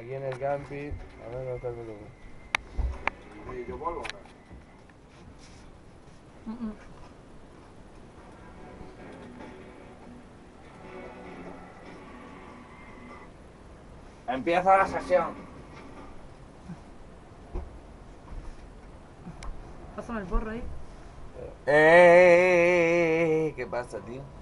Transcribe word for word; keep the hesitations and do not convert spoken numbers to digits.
aquí en el Gambit. A ver, ¿dónde está el volumen? ¿Y yo vuelvo? Mm, mm. Empieza la sesión. Pásame el porro ahí. Eh, ¿qué pasa, tío?